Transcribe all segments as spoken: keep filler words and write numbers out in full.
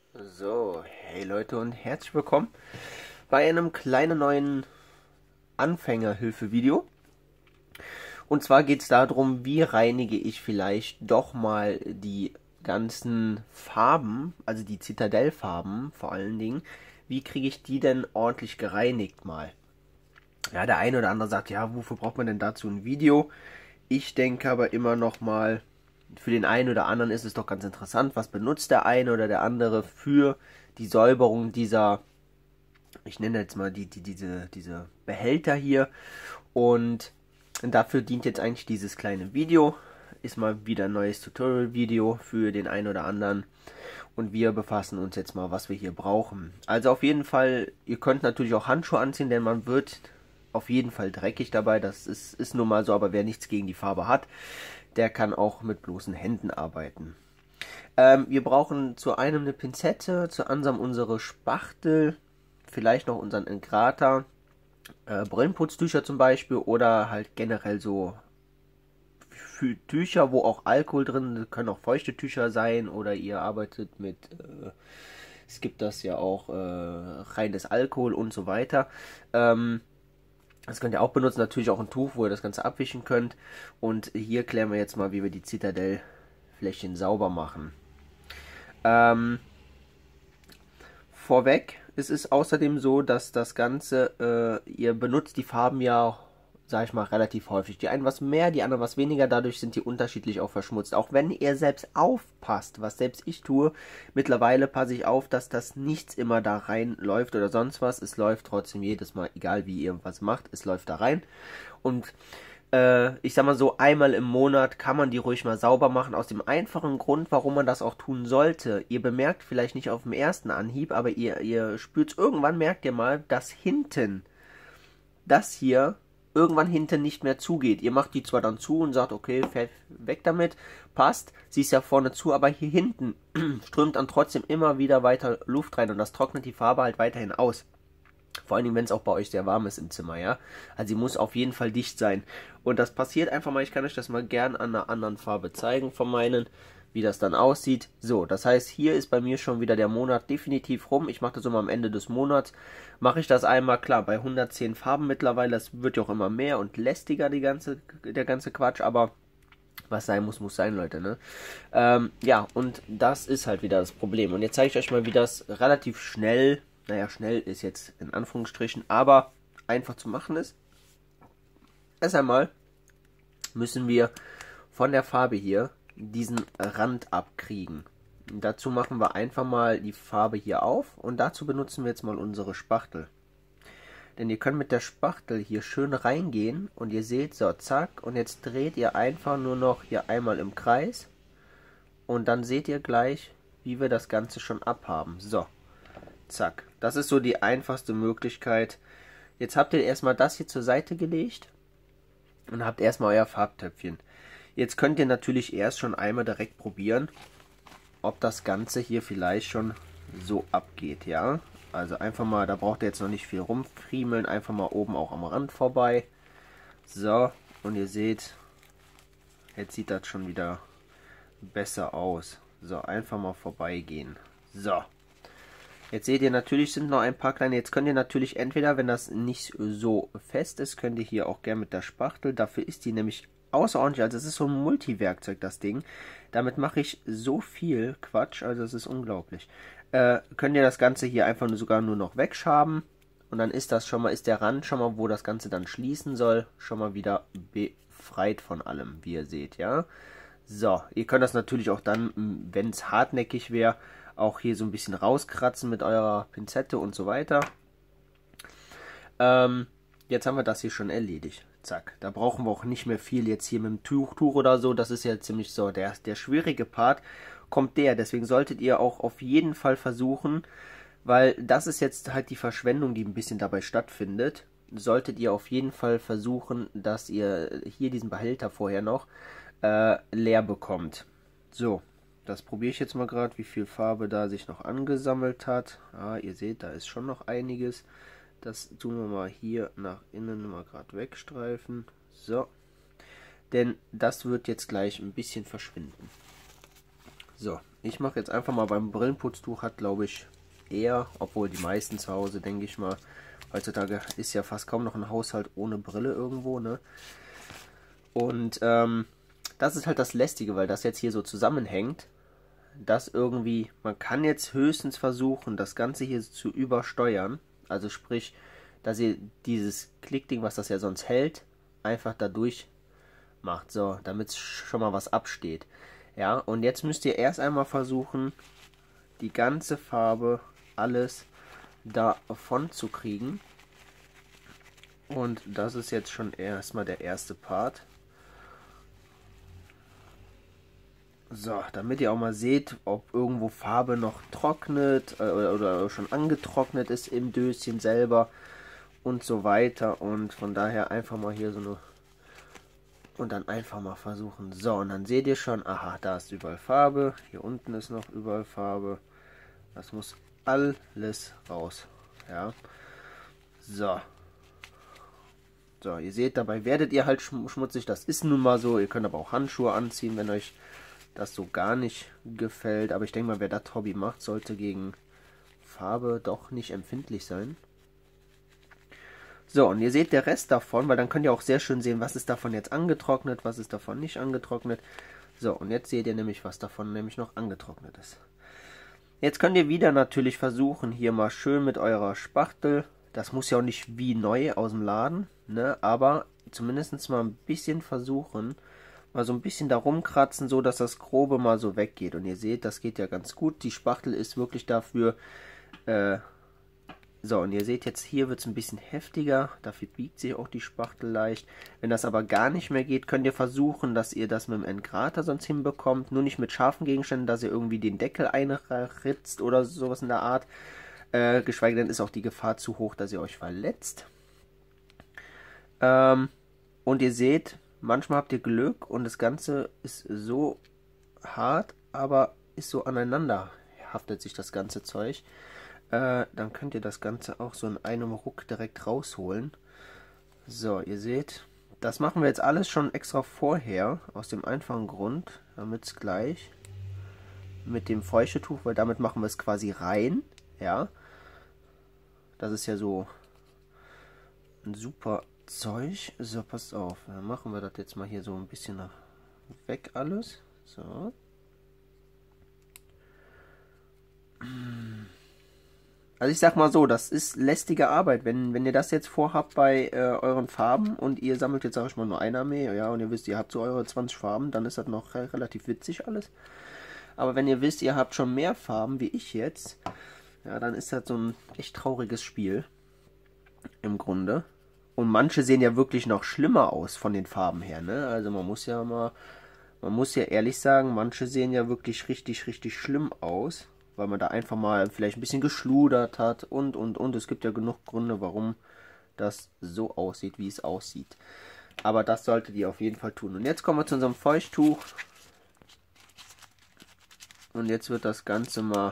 So, hey Leute und herzlich willkommen bei einem kleinen neuen Anfängerhilfe-Video. Und zwar geht es darum, wie reinige ich vielleicht doch mal die ganzen Farben, also die Zitadellfarben vor allen Dingen, wie kriege ich die denn ordentlich gereinigt mal? Ja, der eine oder andere sagt, ja, wofür braucht man denn dazu ein Video? Ich denke aber immer noch mal, für den einen oder anderen ist es doch ganz interessant, was benutzt der eine oder der andere für die Säuberung dieser, ich nenne jetzt mal die, die, diese, diese Behälter hier. Und dafür dient jetzt eigentlich dieses kleine Video. Ist mal wieder ein neues Tutorial-Video für den einen oder anderen. Und wir befassen uns jetzt mal, was wir hier brauchen. Also auf jeden Fall, ihr könnt natürlich auch Handschuhe anziehen, denn man wird auf jeden Fall dreckig dabei. Das ist, ist nun mal so, aber wer nichts gegen die Farbe hat, der kann auch mit bloßen Händen arbeiten. Ähm, wir brauchen zu einem eine Pinzette, zu anderem unsere Spachtel, vielleicht noch unseren Engrater, äh, Brillenputztücher zum Beispiel oder halt generell so Tücher, wo auch Alkohol drin sind, können auch feuchte Tücher sein oder ihr arbeitet mit, äh, es gibt das ja auch äh, reines Alkohol und so weiter. Ähm, Das könnt ihr auch benutzen, natürlich auch ein Tuch, wo ihr das Ganze abwischen könnt. Und hier klären wir jetzt mal, wie wir die Zitadellflächen sauber machen. Ähm, vorweg, es ist außerdem so, dass das Ganze, äh, ihr benutzt die Farben ja, sag ich mal, relativ häufig. Die einen was mehr, die anderen was weniger, dadurch sind die unterschiedlich auch verschmutzt. Auch wenn ihr selbst aufpasst, was selbst ich tue, mittlerweile passe ich auf, dass das nichts immer da rein läuft oder sonst was. Es läuft trotzdem jedes Mal, egal wie ihr was macht, es läuft da rein. Und äh, ich sag mal so, einmal im Monat kann man die ruhig mal sauber machen, aus dem einfachen Grund, warum man das auch tun sollte. Ihr bemerkt vielleicht nicht auf dem ersten Anhieb, aber ihr, ihr spürt irgendwann, merkt ihr mal, dass hinten, das hier, irgendwann hinten nicht mehr zugeht. Ihr macht die zwar dann zu und sagt, okay, fährt weg damit, passt, sie ist ja vorne zu, aber hier hinten strömt dann trotzdem immer wieder weiter Luft rein und das trocknet die Farbe halt weiterhin aus. Vor allen Dingen, wenn es auch bei euch sehr warm ist im Zimmer, ja. Also sie muss auf jeden Fall dicht sein. Und das passiert einfach mal, ich kann euch das mal gern an einer anderen Farbe zeigen von meinen, wie das dann aussieht. So, das heißt, hier ist bei mir schon wieder der Monat definitiv rum. Ich mache das immer am Ende des Monats. Mache ich das einmal, klar, bei hundertzehn Farben mittlerweile. Das wird ja auch immer mehr und lästiger, die ganze, der ganze Quatsch, aber was sein muss, muss sein, Leute, ne? Ähm, ja, und das ist halt wieder das Problem. Und jetzt zeige ich euch mal, wie das relativ schnell, naja, schnell ist jetzt in Anführungsstrichen, aber einfach zu machen ist. Erst einmal müssen wir von der Farbe hier diesen Rand abkriegen. Und dazu machen wir einfach mal die Farbe hier auf und dazu benutzen wir jetzt mal unsere Spachtel. Denn ihr könnt mit der Spachtel hier schön reingehen und ihr seht, so, zack, und jetzt dreht ihr einfach nur noch hier einmal im Kreis und dann seht ihr gleich, wie wir das Ganze schon abhaben. So, zack, das ist so die einfachste Möglichkeit. Jetzt habt ihr erstmal das hier zur Seite gelegt und habt erstmal euer Farbtöpfchen. Jetzt könnt ihr natürlich erst schon einmal direkt probieren, ob das Ganze hier vielleicht schon so abgeht, ja. Also einfach mal, da braucht ihr jetzt noch nicht viel rumfriemeln, einfach mal oben auch am Rand vorbei. So, und ihr seht, jetzt sieht das schon wieder besser aus. So, einfach mal vorbeigehen. So, jetzt seht ihr, natürlich sind noch ein paar kleine, jetzt könnt ihr natürlich entweder, wenn das nicht so fest ist, könnt ihr hier auch gerne mit der Spachtel, dafür ist die nämlich außerordentlich, also es ist so ein Multiwerkzeug, das Ding. Damit mache ich so viel Quatsch, also es ist unglaublich. Äh, könnt ihr das Ganze hier einfach nur sogar nur noch wegschaben und dann ist das schon mal, ist der Rand schon mal, wo das Ganze dann schließen soll, schon mal wieder befreit von allem, wie ihr seht, ja. So, ihr könnt das natürlich auch dann, wenn es hartnäckig wäre, auch hier so ein bisschen rauskratzen mit eurer Pinzette und so weiter. Ähm, jetzt haben wir das hier schon erledigt. Zack, da brauchen wir auch nicht mehr viel jetzt hier mit dem Tuch, Tuch oder so, das ist ja ziemlich so, der, der schwierige Part kommt der, deswegen solltet ihr auch auf jeden Fall versuchen, weil das ist jetzt halt die Verschwendung, die ein bisschen dabei stattfindet, solltet ihr auf jeden Fall versuchen, dass ihr hier diesen Behälter vorher noch äh, leer bekommt. So, das probiere ich jetzt mal gerade, wie viel Farbe da sich noch angesammelt hat. Ah, ihr seht, da ist schon noch einiges. Das tun wir mal hier nach innen mal gerade wegstreifen. So. Denn das wird jetzt gleich ein bisschen verschwinden. So, Ich mache jetzt einfach mal beim Brillenputztuch, hat glaube ich eher, obwohl die meisten zu Hause, denke ich mal, heutzutage ist ja fast kaum noch ein Haushalt ohne Brille irgendwo, ne? Und ähm, das ist halt das Lästige, weil das jetzt hier so zusammenhängt, dass irgendwie, man kann jetzt höchstens versuchen, das Ganze hier zu übersteuern, also sprich, dass ihr dieses Klickding, was das ja sonst hält, einfach dadurch macht, so, damit schon mal was absteht. Ja, und jetzt müsst ihr erst einmal versuchen, die ganze Farbe, alles davon zu kriegen. Und das ist jetzt schon erstmal der erste Part. So, damit ihr auch mal seht, ob irgendwo Farbe noch trocknet äh, oder, oder schon angetrocknet ist im Döschen selber und so weiter. Und von daher einfach mal hier so eine... Und dann einfach mal versuchen. So, und dann seht ihr schon, aha, da ist überall Farbe. Hier unten ist noch überall Farbe. Das muss alles raus. Ja. So. So, ihr seht, dabei werdet ihr halt schmutzig. Das ist nun mal so. Ihr könnt aber auch Handschuhe anziehen, wenn euch das so gar nicht gefällt. Aber ich denke mal, wer das Hobby macht, sollte gegen Farbe doch nicht empfindlich sein. So, und ihr seht der Rest davon, weil dann könnt ihr auch sehr schön sehen, was ist davon jetzt angetrocknet, was ist davon nicht angetrocknet. So, und jetzt seht ihr nämlich, was davon nämlich noch angetrocknet ist. Jetzt könnt ihr wieder natürlich versuchen, hier mal schön mit eurer Spachtel, das muss ja auch nicht wie neu aus dem Laden, ne, aber zumindest mal ein bisschen versuchen, mal so ein bisschen da rumkratzen, so dass das Grobe mal so weggeht. Und ihr seht, das geht ja ganz gut. Die Spachtel ist wirklich dafür, äh, so, und ihr seht jetzt, hier wird es ein bisschen heftiger, dafür biegt sich auch die Spachtel leicht. Wenn das aber gar nicht mehr geht, könnt ihr versuchen, dass ihr das mit dem Engrater sonst hinbekommt. Nur nicht mit scharfen Gegenständen, dass ihr irgendwie den Deckel einritzt oder sowas in der Art. Äh, geschweige denn ist auch die Gefahr zu hoch, dass ihr euch verletzt. Ähm, und ihr seht, manchmal habt ihr Glück und das Ganze ist so hart, aber ist so aneinander haftet sich das ganze Zeug. Äh, dann könnt ihr das Ganze auch so in einem Ruck direkt rausholen. So, ihr seht, das machen wir jetzt alles schon extra vorher, aus dem einfachen Grund, damit es gleich mit dem Feuchtetuch, weil damit machen wir es quasi rein, ja. Das ist ja so ein super Zeug. So, passt auf, dann machen wir das jetzt mal hier so ein bisschen weg alles. So. Also ich sag mal so, das ist lästige Arbeit. Wenn, wenn ihr das jetzt vorhabt bei äh, euren Farben und ihr sammelt jetzt, sag ich mal, nur eine Armee, ja, und ihr wisst, ihr habt so eure zwanzig Farben, dann ist das noch re relativ witzig alles. Aber wenn ihr wisst, ihr habt schon mehr Farben wie ich jetzt, ja, dann ist das so ein echt trauriges Spiel. Im Grunde. Und manche sehen ja wirklich noch schlimmer aus von den Farben her, ne? Also man muss ja mal, man muss ja ehrlich sagen, manche sehen ja wirklich richtig, richtig schlimm aus, weil man da einfach mal vielleicht ein bisschen geschludert hat und, und, und. Es gibt ja genug Gründe, warum das so aussieht, wie es aussieht. Aber das solltet ihr auf jeden Fall tun. Und jetzt kommen wir zu unserem Feuchttuch. Und jetzt wird das Ganze mal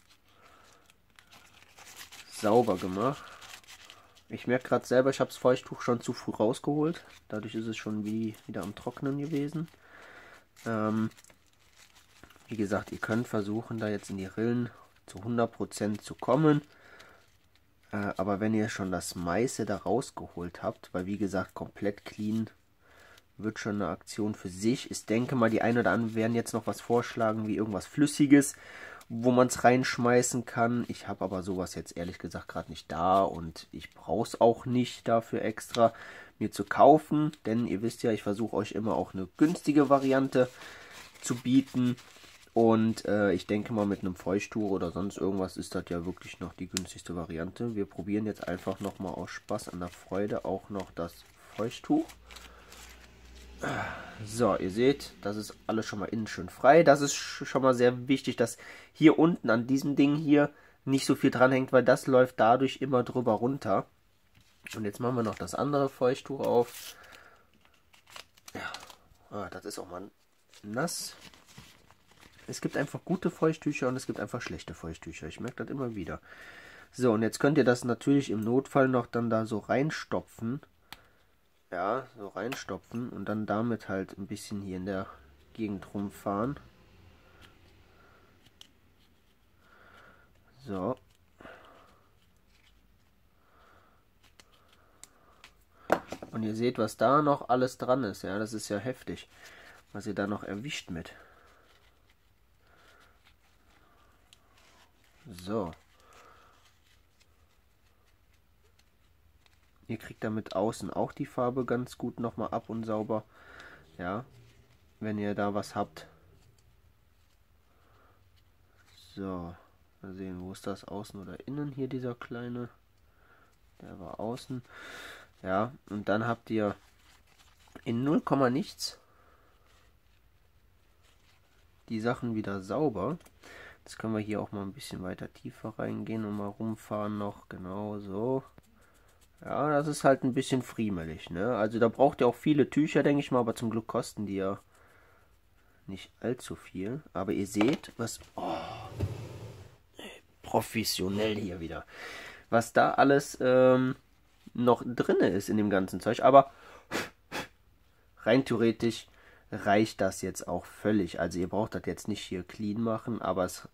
sauber gemacht. Ich merke gerade selber, ich habe das Feuchttuch schon zu früh rausgeholt. Dadurch ist es schon wie, wieder am Trocknen gewesen. Ähm, wie gesagt, ihr könnt versuchen, da jetzt in die Rillen zu hundert Prozent zu kommen. Äh, aber wenn ihr schon das meiste da rausgeholt habt, weil wie gesagt, komplett clean wird schon eine Aktion für sich. Ich denke mal, die einen oder anderen werden jetzt noch was vorschlagen, wie irgendwas Flüssiges, wo man es reinschmeißen kann. Ich habe aber sowas jetzt ehrlich gesagt gerade nicht da und ich brauche es auch nicht dafür extra mir zu kaufen, denn ihr wisst ja, ich versuche euch immer auch eine günstige Variante zu bieten und äh, ich denke mal, mit einem Feuchttuch oder sonst irgendwas ist das ja wirklich noch die günstigste Variante. Wir probieren jetzt einfach nochmal aus Spaß an der Freude auch noch das Feuchttuch. So, ihr seht, das ist alles schon mal innen schön frei. Das ist schon mal sehr wichtig, dass hier unten an diesem Ding hier nicht so viel dran hängt, weil das läuft dadurch immer drüber runter. Und jetzt machen wir noch das andere Feuchttuch auf. Ja, ah, das ist auch mal nass. Es gibt einfach gute Feuchttücher und es gibt einfach schlechte Feuchttücher. Ich merke das immer wieder. So, und jetzt könnt ihr das natürlich im Notfall noch dann da so reinstopfen. Ja, so reinstopfen und dann damit halt ein bisschen hier in der Gegend rumfahren. So. Und ihr seht, was da noch alles dran ist. Ja, das ist ja heftig, was ihr da noch erwischt mit. So. Ihr kriegt damit außen auch die Farbe ganz gut nochmal ab und sauber. Ja, wenn ihr da was habt. So, mal sehen, wo ist das? Außen oder innen hier dieser kleine? Der war außen. Ja, und dann habt ihr in null, nichts die Sachen wieder sauber. Jetzt können wir hier auch mal ein bisschen weiter tiefer reingehen und mal rumfahren noch. Genau so. Ja, das ist halt ein bisschen friemelig, ne? Also da braucht ihr auch viele Tücher, denke ich mal, aber zum Glück kosten die ja nicht allzu viel. Aber ihr seht, was... Oh, professionell hier wieder. Was da alles ähm, noch drin ist in dem ganzen Zeug. Aber rein theoretisch reicht das jetzt auch völlig. Also ihr braucht das jetzt nicht hier clean machen, aber es,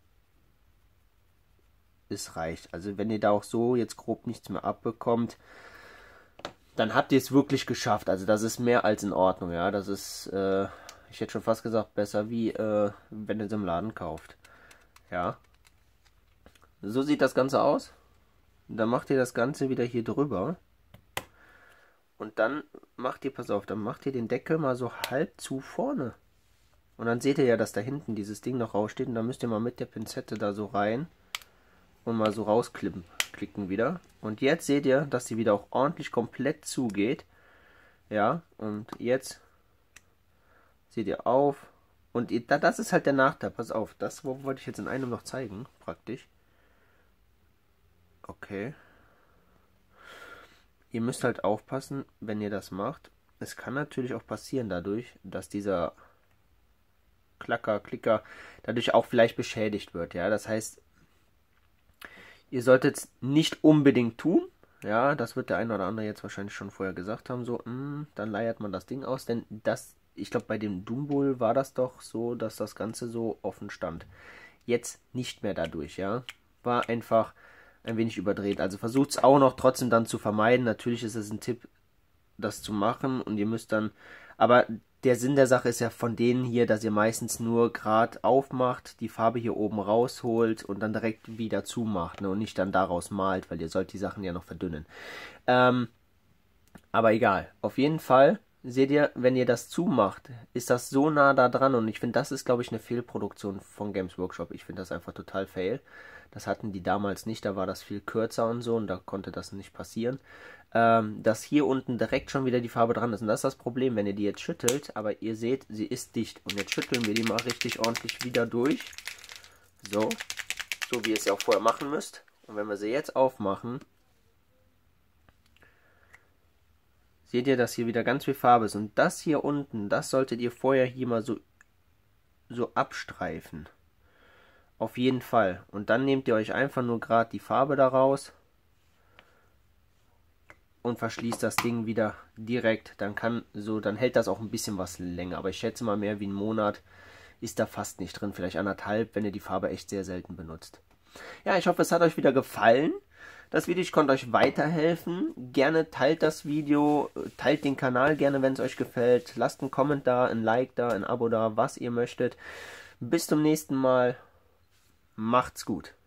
es reicht. Also wenn ihr da auch so jetzt grob nichts mehr abbekommt, dann habt ihr es wirklich geschafft. Also das ist mehr als in Ordnung. Ja, das ist, äh, ich hätte schon fast gesagt, besser wie äh, wenn ihr es im Laden kauft. Ja. So sieht das Ganze aus. Dann macht ihr das Ganze wieder hier drüber. Und dann macht ihr, pass auf, dann macht ihr den Deckel mal so halb zu vorne. Und dann seht ihr ja, dass da hinten dieses Ding noch raussteht. Und dann müsst ihr mal mit der Pinzette da so rein und mal so rausklicken klicken wieder. Und jetzt seht ihr, dass sie wieder auch ordentlich komplett zugeht. Ja, und jetzt seht ihr auf. Und ihr, das ist halt der Nachteil. Pass auf, das wollte ich jetzt in einem noch zeigen, praktisch. Okay. Ihr müsst halt aufpassen, wenn ihr das macht. Es kann natürlich auch passieren dadurch, dass dieser Klacker, Klicker dadurch auch vielleicht beschädigt wird. Ja, das heißt, ihr solltet es nicht unbedingt tun. Ja, das wird der eine oder andere jetzt wahrscheinlich schon vorher gesagt haben. So, mh, dann leiert man das Ding aus. Denn das, ich glaube, bei dem Doom war das doch so, dass das Ganze so offen stand. Jetzt nicht mehr dadurch, ja. War einfach ein wenig überdreht. Also versucht es auch noch trotzdem dann zu vermeiden. Natürlich ist es ein Tipp, das zu machen. Und ihr müsst dann... Aber der Sinn der Sache ist ja von denen hier, dass ihr meistens nur gerade aufmacht, die Farbe hier oben rausholt und dann direkt wieder zumacht, ne? Und nicht dann daraus malt, weil ihr sollt die Sachen ja noch verdünnen. Ähm, aber egal. Auf jeden Fall seht ihr, wenn ihr das zumacht, ist das so nah da dran. Und ich finde, das ist, glaube ich, eine Fehlproduktion von Games Workshop. Ich finde das einfach total fail. Das hatten die damals nicht, da war das viel kürzer und so und da konnte das nicht passieren. Ähm, dass hier unten direkt schon wieder die Farbe dran ist. Und das ist das Problem, wenn ihr die jetzt schüttelt, aber ihr seht, sie ist dicht. Und jetzt schütteln wir die mal richtig ordentlich wieder durch. So, so wie ihr es ja auch vorher machen müsst. Und wenn wir sie jetzt aufmachen, seht ihr, dass hier wieder ganz viel Farbe ist. Und das hier unten, das solltet ihr vorher hier mal so, so abstreifen. Auf jeden Fall. Und dann nehmt ihr euch einfach nur gerade die Farbe daraus und verschließt das Ding wieder direkt. Dann kann so, dann hält das auch ein bisschen was länger. Aber ich schätze mal, mehr wie einen Monat ist da fast nicht drin. Vielleicht anderthalb, wenn ihr die Farbe echt sehr selten benutzt. Ja, ich hoffe, es hat euch wieder gefallen. Das Video, ich konnte euch weiterhelfen. Gerne teilt das Video, teilt den Kanal gerne, wenn es euch gefällt. Lasst einen Kommentar, ein Like da, ein Abo da, was ihr möchtet. Bis zum nächsten Mal. Macht's gut.